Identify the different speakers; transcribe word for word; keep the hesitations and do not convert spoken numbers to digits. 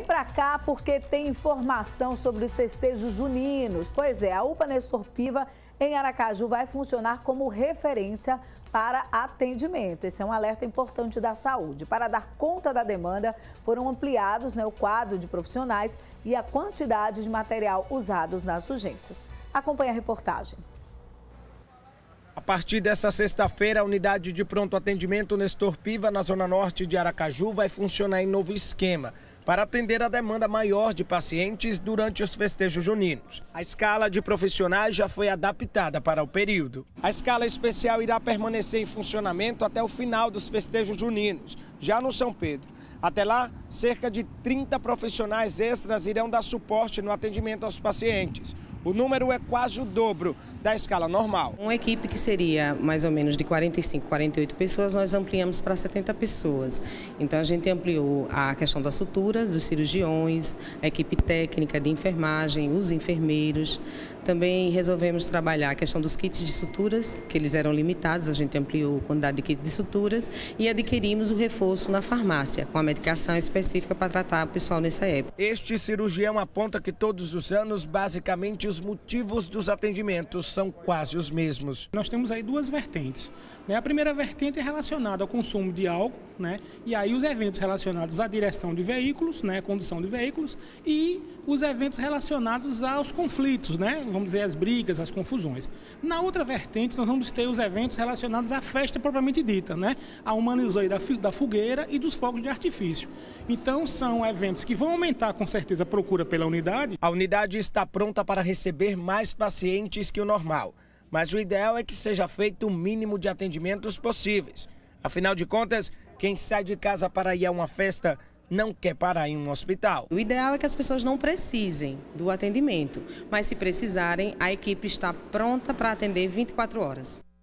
Speaker 1: pra cá porque tem informação sobre os festejos juninos. Pois é, a U P A Nestor Piva em Aracaju vai funcionar como referência para atendimento. Esse é um alerta importante da saúde. Para dar conta da demanda, foram ampliados, né, o quadro de profissionais e a quantidade de material usados nas urgências. Acompanhe a reportagem.
Speaker 2: A partir dessa sexta-feira, a unidade de pronto atendimento Nestor Piva, na zona norte de Aracaju, vai funcionar em novo esquema para atender a demanda maior de pacientes durante os festejos juninos. A escala de profissionais já foi adaptada para o período. A escala especial irá permanecer em funcionamento até o final dos festejos juninos, já no São Pedro. Até lá, cerca de trinta profissionais extras irão dar suporte no atendimento aos pacientes. O número é quase o dobro da escala normal.
Speaker 3: Uma equipe que seria mais ou menos de quarenta e cinco, quarenta e oito pessoas, nós ampliamos para setenta pessoas. Então a gente ampliou a questão das suturas, dos cirurgiões, a equipe técnica de enfermagem, os enfermeiros. Também resolvemos trabalhar a questão dos kits de suturas, que eles eram limitados, a gente ampliou a quantidade de kits de suturas e adquirimos o reforço na farmácia, com a medicação específica para tratar o pessoal nessa época.
Speaker 2: Este cirurgião aponta que todos os anos, basicamente, os motivos dos atendimentos são quase os mesmos.
Speaker 4: Nós temos aí duas vertentes. A primeira vertente é relacionada ao consumo de álcool, né? E aí os eventos relacionados à direção de veículos, né? Condução de veículos, e os eventos relacionados aos conflitos, né? Vamos dizer, as brigas, as confusões. Na outra vertente, nós vamos ter os eventos relacionados à festa propriamente dita, né? A humanizoia da, da fogueira e dos fogos de artifício. Então, são eventos que vão aumentar, com certeza, a procura pela unidade.
Speaker 2: A unidade está pronta para receber mais pacientes que o normal. Mas o ideal é que seja feito o mínimo de atendimentos possíveis. Afinal de contas, quem sai de casa para ir a uma festa não quer parar em um hospital.
Speaker 3: O ideal é que as pessoas não precisem do atendimento, mas se precisarem, a equipe está pronta para atender vinte e quatro horas.